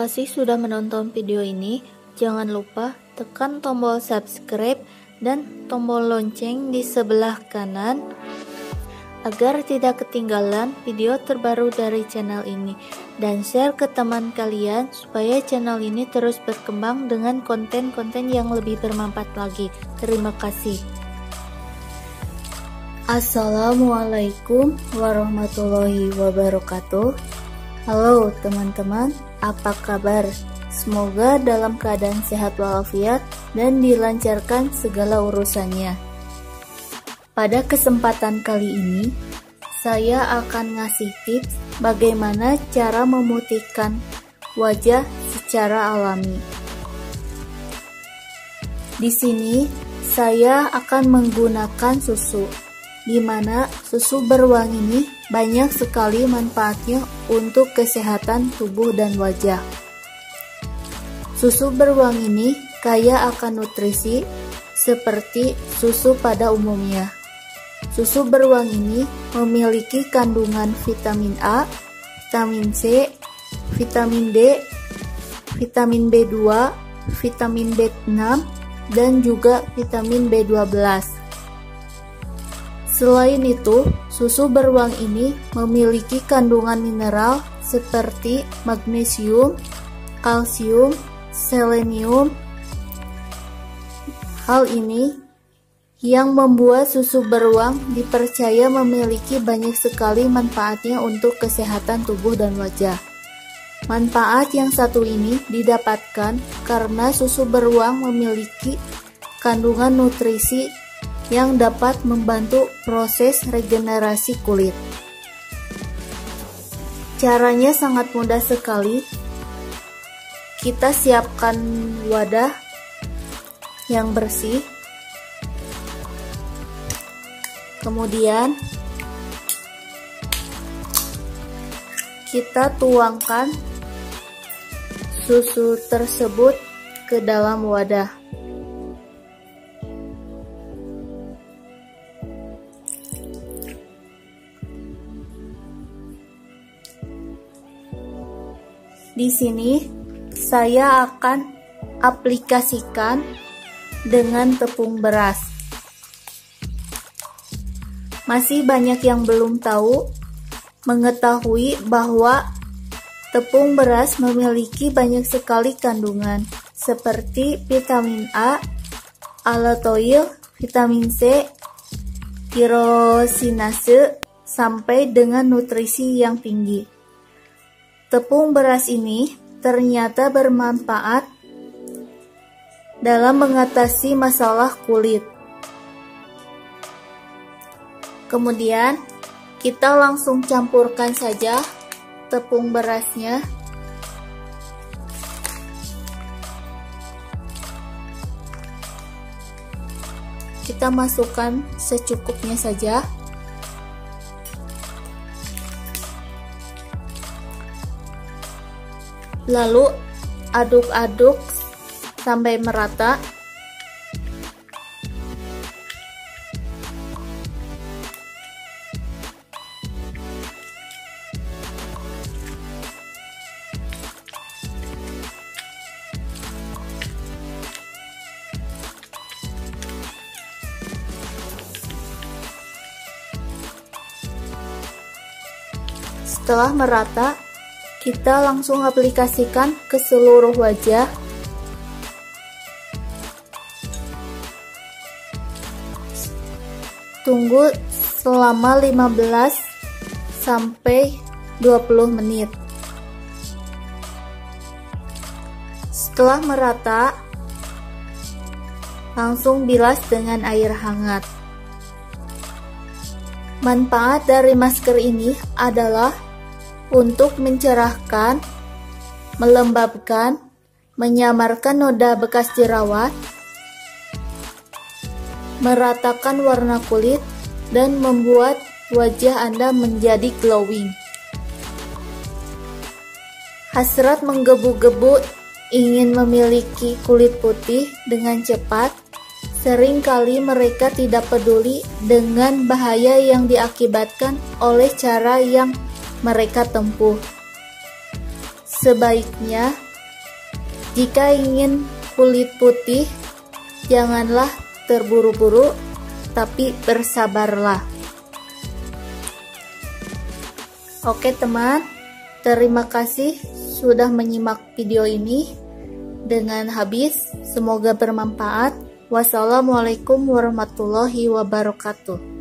kasih sudah menonton video ini. Jangan lupa tekan tombol subscribe dan tombol lonceng di sebelah kanan agar tidak ketinggalan video terbaru dari channel ini, dan share ke teman kalian supaya channel ini terus berkembang dengan konten-konten yang lebih bermanfaat lagi. Terima kasih. Assalamualaikum warahmatullahi wabarakatuh. Halo teman-teman, apa kabar? Semoga dalam keadaan sehat walafiat dan dilancarkan segala urusannya. Pada kesempatan kali ini, saya akan ngasih tips bagaimana cara memutihkan wajah secara alami. Di sini, saya akan menggunakan susu, di mana susu beruang ini banyak sekali manfaatnya untuk kesehatan tubuh dan wajah. Susu beruang ini kaya akan nutrisi seperti susu pada umumnya. Susu beruang ini memiliki kandungan vitamin A, vitamin C, vitamin D, vitamin B2, vitamin B6, dan juga vitamin B12. Selain itu, susu beruang ini memiliki kandungan mineral seperti magnesium, kalsium, selenium. Hal ini yang membuat susu beruang dipercaya memiliki banyak sekali manfaatnya untuk kesehatan tubuh dan wajah. Manfaat yang satu ini didapatkan karena susu beruang memiliki kandungan nutrisi yang dapat membantu proses regenerasi kulit. Caranya sangat mudah sekali. Kita siapkan wadah yang bersih. Kemudian kita tuangkan susu tersebut ke dalam wadah. Di sini saya akan aplikasikan dengan tepung beras. Masih banyak yang belum mengetahui bahwa tepung beras memiliki banyak sekali kandungan seperti vitamin A, alatoil, vitamin C, tirosinase, sampai dengan nutrisi yang tinggi. Tepung beras ini ternyata bermanfaat dalam mengatasi masalah kulit. Kemudian kita langsung campurkan saja tepung berasnya. Kita masukkan secukupnya saja. Lalu aduk-aduk sampai merata. Setelah merata, kita langsung aplikasikan ke seluruh wajah. Tunggu selama 15 sampai 20 menit. Setelah merata, langsung bilas dengan air hangat. Manfaat dari masker ini adalah untuk mencerahkan, melembabkan, menyamarkan noda bekas jerawat, meratakan warna kulit, dan membuat wajah Anda menjadi glowing. Hasrat menggebu-gebu ingin memiliki kulit putih dengan cepat. Seringkali mereka tidak peduli dengan bahaya yang diakibatkan oleh cara yang mereka tempuh. Sebaiknya Jika ingin kulit putih, janganlah terburu-buru, tapi bersabarlah. Oke teman, terima kasih sudah menyimak video ini dengan habis. Semoga bermanfaat. Wassalamualaikum warahmatullahi wabarakatuh.